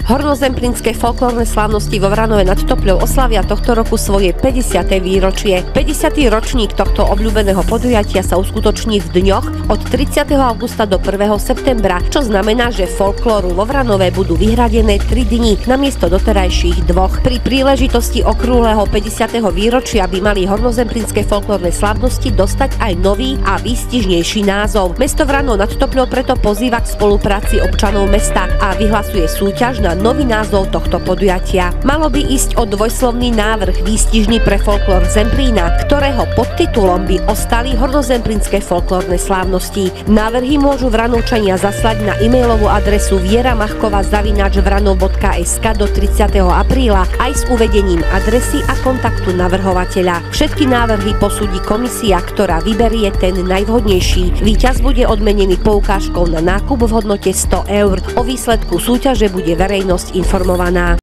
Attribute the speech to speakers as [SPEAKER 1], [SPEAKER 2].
[SPEAKER 1] Hornozemplínske folklórne slávnosti vo Vranove nad Topľou oslavia tohto roku svoje 50. výročie. 50. ročník tohto obľúbeného podujatia sa uskutoční v dňoch od 30. augusta do 1. septembra, čo znamená, že folklóru vo Vranove budú vyhradené 3 dni namiesto doterajších 2. Pri príležitosti okrúhleho 50. výročia by mali hornozemplínske folklórne slávnosti dostať aj nový a výstižnejší názov. Mesto Vranov nad Topľou preto pozýva k spolupráci občanov mesta a vyhlasuje súťaž na nový názov tohto podujatia. Malo by ísť o dvojslovný návrh výstižný pre folklór Zemplína, ktorého podtitulom by ostali hornozemplínske folklórne slávnosti. Návrhy môžu Vranovčania zaslať na e-mailovú adresu vieramachkova@vranov.sk do 30. apríla aj s uvedením adresy a kontaktu navrhovateľa. Všetky návrhy posúdi komisia, ktorá vyberie ten najvhodnejší. Víťaz bude odmenený poukážkou na nákup v hodnote 100 eur. O výsledku súťaže bude verejnosť informovaná.